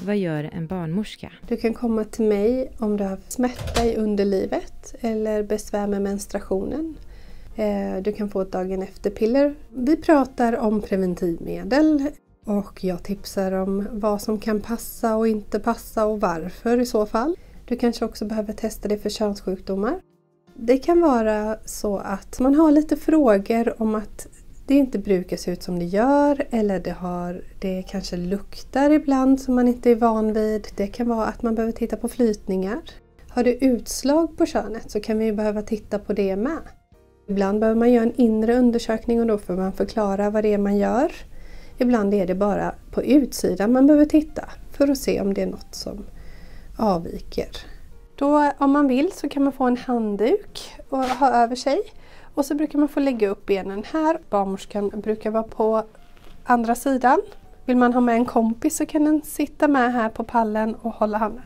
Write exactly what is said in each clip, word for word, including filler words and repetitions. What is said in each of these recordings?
Vad gör en barnmorska? Du kan komma till mig om du har smärta i underlivet eller besvär med menstruationen. Du kan få ett dagen efter-piller. Vi pratar om preventivmedel och jag tipsar om vad som kan passa och inte passa och varför i så fall. Du kanske också behöver testa det för könssjukdomar. Det kan vara så att man har lite frågor om att det inte brukar se ut som det gör eller det, har, det kanske luktar ibland som man inte är van vid. Det kan vara att man behöver titta på flytningar. Har du utslag på könet så kan vi behöva titta på det med. Ibland behöver man göra en inre undersökning och då får man förklara vad det är man gör. Ibland är det bara på utsidan man behöver titta för att se om det är något som avviker. Då, om man vill så kan man få en handduk och ha över sig. Och så brukar man få lägga upp benen här. Barnmorskan brukar vara på andra sidan. Vill man ha med en kompis så kan den sitta med här på pallen och hålla handen.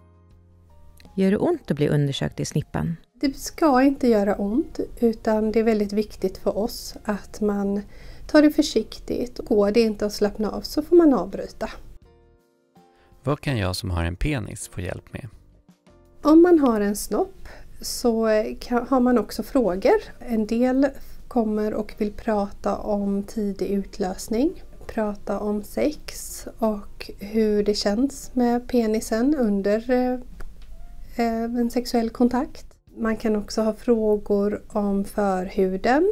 Gör det ont att bli undersökt i snippan? Det ska inte göra ont utan det är väldigt viktigt för oss att man tar det försiktigt. Går det inte att slappna av så får man avbryta. Vad kan jag som har en penis få hjälp med? Om man har en snopp så kan, har man också frågor. En del kommer och vill prata om tidig utlösning. Prata om sex och hur det känns med penisen under eh, en sexuell kontakt. Man kan också ha frågor om förhuden.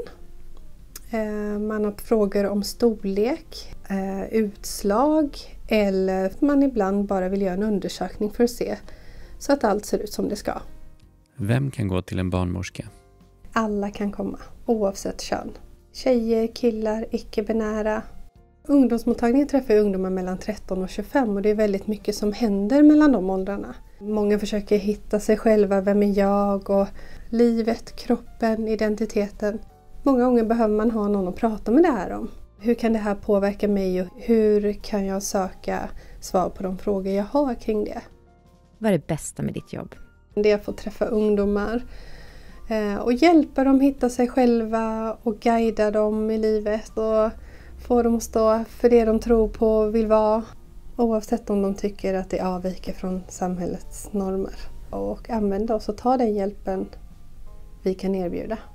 Eh, man har frågor om storlek, eh, utslag eller man ibland bara vill göra en undersökning för att se så att allt ser ut som det ska. Vem kan gå till en barnmorska? Alla kan komma, oavsett kön. Tjejer, killar, icke-binära. Ungdomsmottagningen träffar ungdomar mellan tretton och tjugofem och det är väldigt mycket som händer mellan de åldrarna. Många försöker hitta sig själva, vem är jag och livet, kroppen, identiteten. Många gånger behöver man ha någon att prata med det här om. Hur kan det här påverka mig och hur kan jag söka svar på de frågor jag har kring det? Vad är det bästa med ditt jobb? Det är att få träffa ungdomar och hjälpa dem hitta sig själva och guida dem i livet och få dem att stå för det de tror på och vill vara. Oavsett om de tycker att det avviker från samhällets normer. Och använda oss och ta den hjälpen vi kan erbjuda.